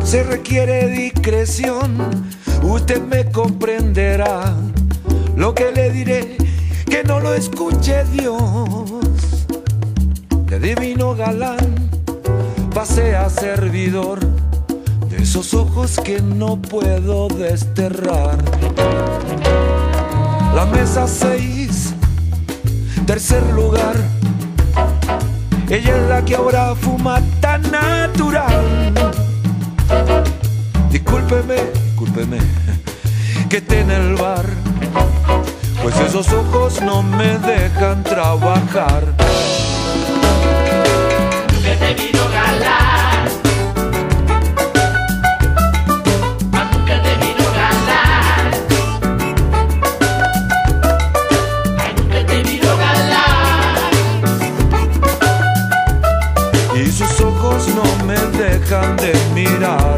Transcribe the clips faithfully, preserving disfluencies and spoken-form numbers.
se requiere discreción. Usted me comprenderá lo que le diré, que no lo escuche Dios. De divino galán pasea servidor de esos ojos que no puedo desterrar. La mesa seis, tercer lugar. Ella es la que ahora fuma tan natural. Discúlpeme, discúlpeme que esté en el bar, pues esos ojos no me dejan trabajar. Que te vino galán, nunca te vino galán, nunca te vino galán. Y sus ojos no me dejan de mirar.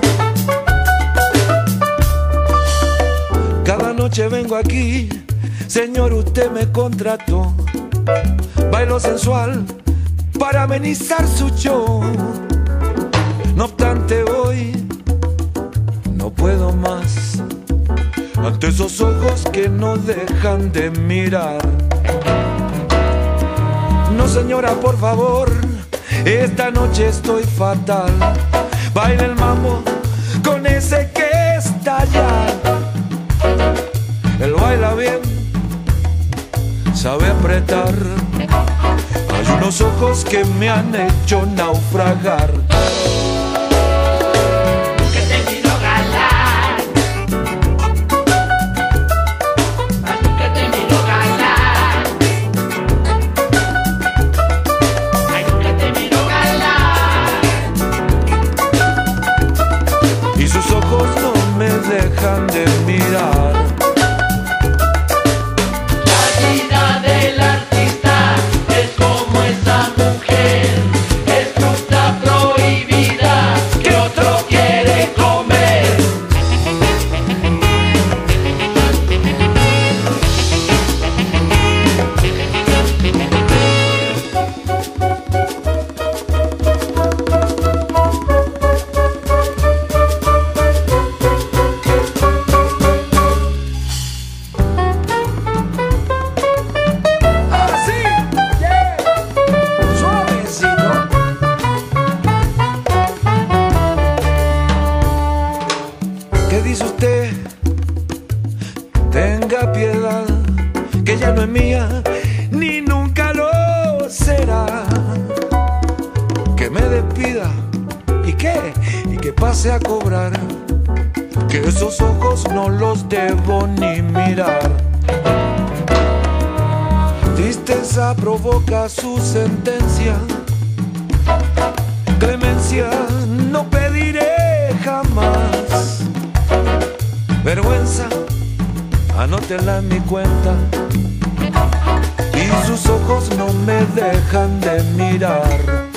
Cada noche vengo aquí, señor, usted me contrató. Bailo sensual para amenizar su show. No obstante hoy no puedo más ante esos ojos que no dejan de mirar. No, señora, por favor, esta noche estoy fatal. Baila el mambo con ese que está allá. Él baila bien, sabe apretar. Hay unos ojos que me han hecho naufragar. Que te vino galán, nunca te vino galán, nunca te vino galán. Y sus ojos no me dejan de mirar. ¿Qué dice usted? Tenga piedad, que ya no es mía, ni nunca lo será. Que me despida, ¿y qué? Y que pase a cobrar, que esos ojos no los debo ni mirar. Tristeza provoca su sentencia, clemencia no pediré jamás. Vergüenza, anótela en mi cuenta. Y sus ojos no me dejan de mirar.